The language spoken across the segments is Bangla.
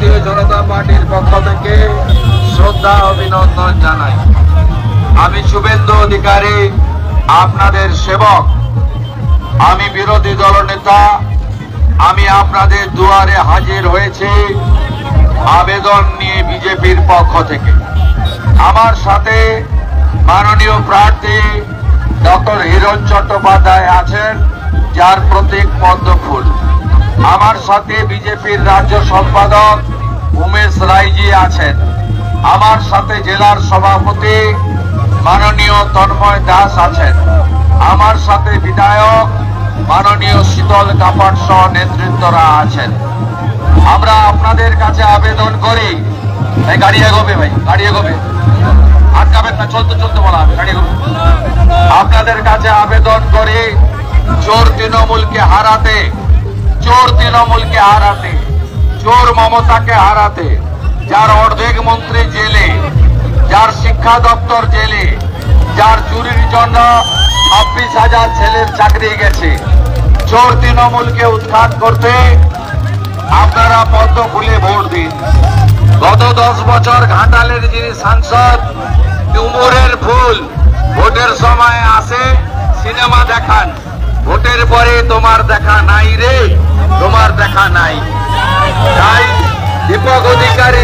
ভারতীয় জনতা পার্টির পক্ষ থেকে শ্রদ্ধা অভিনন্দন জানাই। আমি শুভেন্দু অধিকারী, আপনাদের সেবক। আমি বিরোধী দলনেতা। আমি আপনাদের দুয়ারে হাজির হয়েছি আবেদন নিয়ে বিজেপির পক্ষ থেকে। আমার সাথে মাননীয় প্রার্থী ডক্টর হিরণ চট্টোপাধ্যায় আছেন, যার প্রতীক পদ্ম ফুল। আমার সাথে বিজেপির রাজ্য সম্পাদক উমেশ রায়জি আছেন। আমার সাথে জেলার সভাপতি মাননীয় তন্ময় দাস আছেন। আমার সাথে বিধায়ক মাননীয় শীতল কাপাট সহ নেতৃত্বরা আছেন। আমরা আপনাদের কাছে আবেদন করি, ভাই গাড়ি এগোবে, ভাই গাড়ি এগোবে, আটকাবেন না, চলতে চলতে বলা হবে, গাড়ি এগোবে। আপনাদের কাছে আবেদন করি চোর তৃণমূলকে হারাতে, চোর তৃণমূলকে হারাতে, চোর মমতাকে হারাতে, যার অর্ধেক মন্ত্রী জেলে, যার শিক্ষা দপ্তর জেলে, যার চুরির জন্য 26,000 ছেলের চাকরি গেছে, চোর তৃণমূলকে উৎখাত করতে আপনারা পদ্ম ফুলে ভোট দিন। গত 10 বছর ঘাটালের যিনি সাংসদ ডুমুরের ফুল, ভোটের সময় আসে সিনেমা দেখান, ভোটের পরে তোমার দেখা নাই রে, তোমার দেখা নাই। তাই দীপক অধিকারী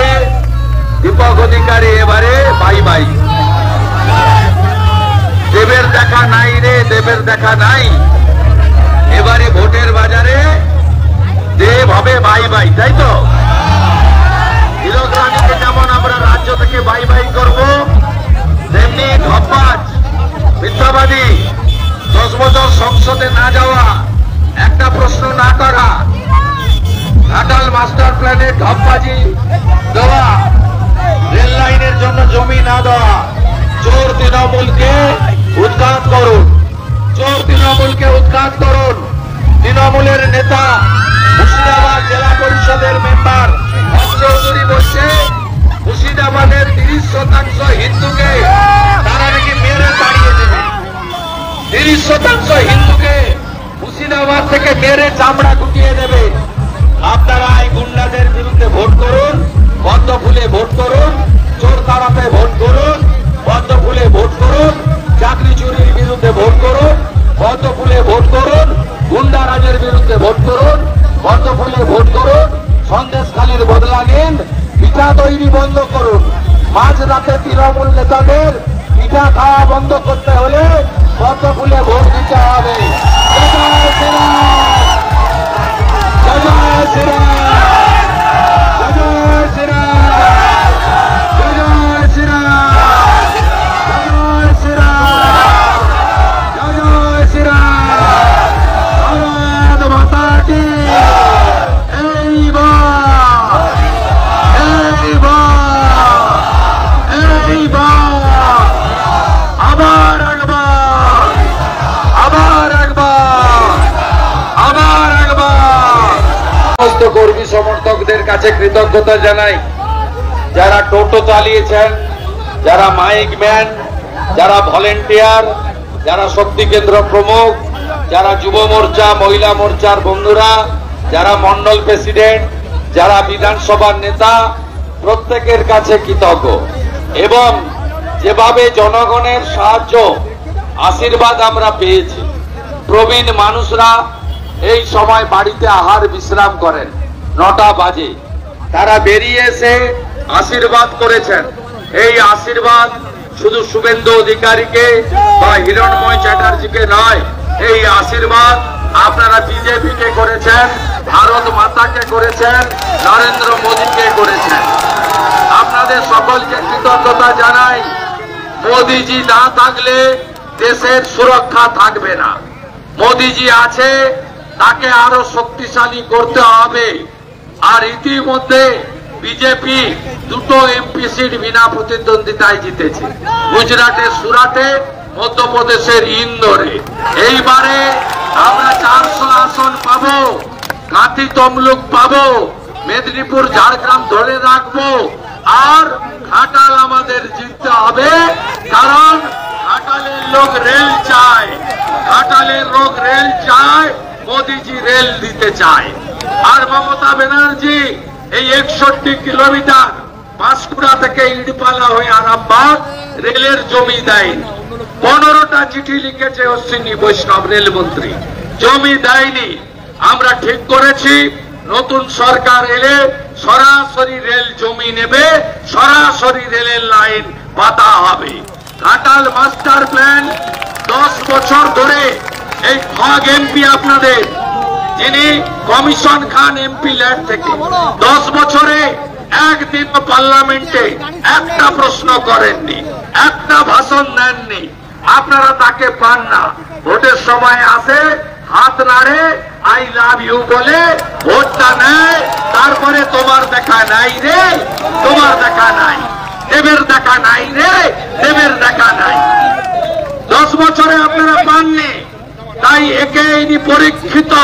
এবারে বাই বাই। দেবের দেখা নাই রে, দেবের দেখা নাই। এবারে ভোটের বাজারে দেব হবে বাই বাই, তাই তো? হীরক রানীকে যেমন আমরা রাজ্য থেকে বাই বাই করব, তেমনি ধপ্পাজ মিথ্যাবাদী 10 বছর সংসদে না যাওয়া, একটা প্রশ্ন না করা, ঘাটাল মাস্টার প্ল্যানে ধপ্পাজি দেওয়া, রেল লাইনের জন্য জমি না দেওয়া, চোর তৃণমূলকে উৎখাত করুন, চোর তৃণমূলকে উৎখাত করুন। তৃণমূলের নেতা মুর্শিদাবাদ জেলা পরিষদের মেম্বার চৌধুরী বলছে মুর্শিদাবাদের 30% হিন্দুকে তারা নাকি মেরে তাড়িয়ে দেবে। 30% হিন্দুকে মুর্শিদাবাদ থেকে মেরে চামড়া গুটিয়ে দেবে। আপনারা এই গুন্ডাদের বিরুদ্ধে ভোট করুন, পদ্ম ফুলে ভোট করুন, চোর তাড়াতে ভোট করুন, পদ্ম ফুলে ভোট করুন, চাকরি চুরির বিরুদ্ধে ভোট করুন, পদ্ম ফুলে ভোট করুন, গুন্ডারাজের বিরুদ্ধে ভোট করুন, পদ্ম ফুলে ভোট করুন। সন্দেশখালীর বদলা নিন, পিঠা তৈরি বন্ধ করুন। মাঝ রাতে তৃণমূল নেতাদের পিঠা খাওয়া বন্ধ করতে হলে পদ্ম ফুলে ভোট দিতে হবে। জয় শ্রীরাম, জয় শ্রীরাম, জয় শ্রীরাম, জয় শ্রীরাম, জয় শ্রীরাম, জয় শ্রীরাম, ভারত মাতা কি। কর্মী সমর্থকদের কাছে কৃতজ্ঞতা জানাই, যারা টোটো চালিয়েছেন, যারা মাইক ম্যান, যারা ভলেন্টিয়ার, যারা শক্তি কেন্দ্র প্রমুখ, যারা যুব মোর্চা, মহিলা মোর্চার বন্ধুরা, যারা মন্ডল প্রেসিডেন্ট, যারা বিধানসভার নেতা, প্রত্যেকের কাছে কৃতজ্ঞ। এবং যেভাবে জনগণের সাহায্য আশীর্বাদ আমরা পেয়েছি, প্রবীণ মানুষরা এই সময় বাড়িতে আহার বিশ্রাম করেন, 9টা বাজে, তারা বেরিয়ে এসে আশীর্বাদ করেছেন। এই আশীর্বাদ শুধু শুভেন্দু অধিকারীকে বা হিরণময় চ্যাটার্জিকে নয়, এই আশীর্বাদ আপনারা বিজেপিকে করেছেন, ভারত মাতাকে করেছেন, নরেন্দ্র মোদীকে করেছেন। আপনাদের সকলকে কৃতজ্ঞতা জানাই। মোদীজি না থাকলে দেশের সুরক্ষা থাকবে না। মোদীজি আছে, তাকে আরো শক্তিশালী করতে হবে। আর ইতিমধ্যে বিজেপি 2টো এমপি সিট বিনা প্রতিদ্বন্দ্বিতায় জিতেছে, গুজরাটের সুরাটে, মধ্যপ্রদেশের ইন্দোরে। এইবারে আমরা 400 আসন পাবো, কাঁথি তমলুক পাবো, মেদিনীপুর ঝাড়গ্রাম ধরে রাখবো। আর ঘাটাল আমাদের জিততে হবে, কারণ ঘাটালের লোক রেল চায়, ঘাটালের লোক রেল চায়, মোদীজি রেল দিতে চায়। আর মমতা ব্যানার্জি এই 61 কিলোমিটার পাঁশকুড়া থেকে ইন্ডিপালা হয়ে আরামবাগ রেলের জমি দেয়নি। 15টা চিঠি লিখেছে অশ্বিনী বৈষ্ণব রেলমন্ত্রী, জমি দেয়নি। আমরা ঠিক করেছি নতুন সরকার এলে সরাসরি রেল জমি নেবে, সরাসরি রেলের লাইন পাতা হবে। ঘাটাল মাস্টার প্ল্যান 10 বছর ধরে এই ভাগ এমপি আপনাদের, যিনি কমিশন খান এমপি ল্যান্ড থেকে 10 বছরে একদিন পার্লামেন্টে একটা প্রশ্ন করেননি, একটা ভাষণ দেননি। আপনারা তাকে পান না, ভোটের সময় আসে হাত নাড়ে আই লাভ ইউ বলে ভোটটা নেয়, তারপরে তোমার দেখা নাই রে, তোমার দেখা নাই, দেবের দেখা নাই রে, দেবের দেখা নাই। 10 বছরে আপনারা পাননি, তাই একে ইনি পরীক্ষিত।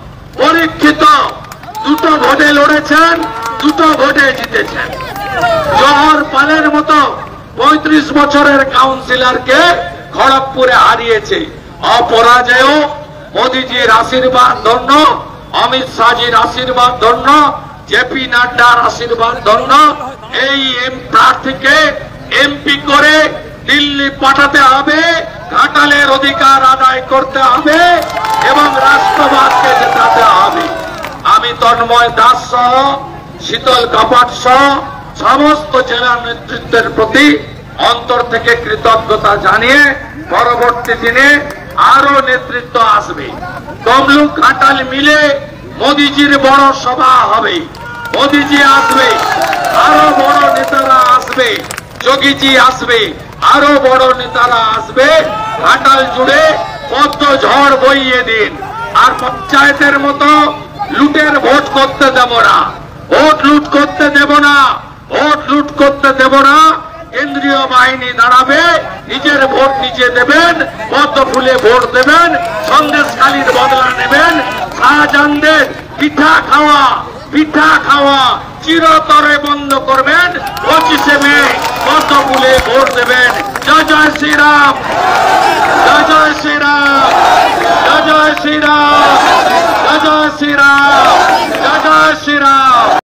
দুটো ভোটে লড়েছেন, দুটো ভোটে জিতেছেন। জহর পালের মতো 35 বছরের কাউন্সিলরকে খড়গপুরে হারিয়েছে। অপরাজেয় মোদীজির আশীর্বাদ ধন্য, অমিত শাহজির আশীর্বাদ ধন্য, জেপি নাড্ডার আশীর্বাদ ধন্য। এই প্রার্থীকে এমপি করে দিল্লি পাঠাতে হবে, ঘাটালের অধিকার আদায় করতে হবে এবং রাষ্ট্রবাদকে জেতাতে হবে। আমি তন্ময় দাস সহ শীতল কাপাট সহ সমস্ত জেলা নেতৃত্বের প্রতি অন্তর থেকে কৃতজ্ঞতা জানিয়ে পরবর্তী দিনে আরো নেতৃত্ব আসবে। তমলুক ঘাটাল মিলে মোদীজির বড় সভা হবে, মোদীজি আসবে, আরো বড় নেতারা আসবে, যোগীজি আসবে, আরো বড় নেতারা আসবে। ঘাটাল জুড়ে পদ্ম ঝড় বইয়ে দিন। আর পঞ্চায়েতের মতো লুটের ভোট করতে দেব না, ভোট লুট করতে দেব না, ভোট লুট করতে দেব না। কেন্দ্রীয় বাহিনী দাঁড়াবে, নিজের ভোট নিজে দেবেন, পদ্ম ফুলে ভোট দেবেন, সন্দেশখালীর বদলা নেবেন। শাহজাহানদের পিঠা খাওয়া চিরতরে বন্ধ করবেন। 25শে মে পদ্ম ফুলে ভোট দেবেন। জয় জয় শ্রীরাম, জয় জয় শ্রীরাম, জয় জয় শ্রীরাম, জয় জয় শ্রীরাম, জয় জয় শ্রীরাম।